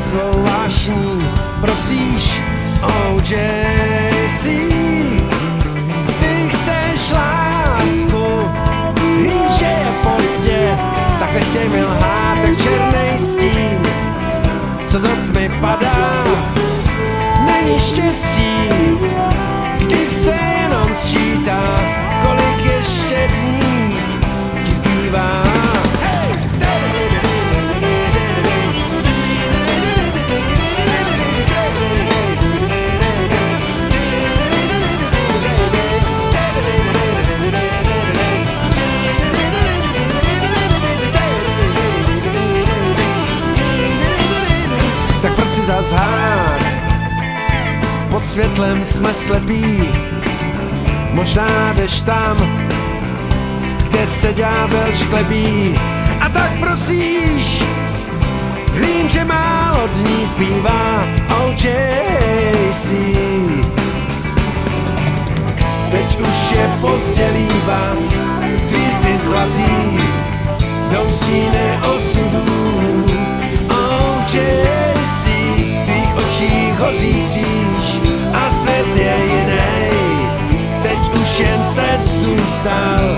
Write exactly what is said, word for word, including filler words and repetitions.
svou vášní prosíš O J C. Ty chceš lásku, víš, že je pozdě, tak nechtěj mi lhát, jak černej stín, co do tmy padá, není štěstí, když se jenom sčítá, kolik ještě dní ti zbývá. Tak proč si zavřát? Pod světlem jsme slepí. Možná jdeš tam, kde se ďábel šklebí. A tak prosíš, vím, že málo dní zbývá O J C. Teď už je pozdě líbat tvý ty zlatý do stíny osudů. O J C, v tvých očích hoří kříž a svět je jiný. Teď už jen steck zůstal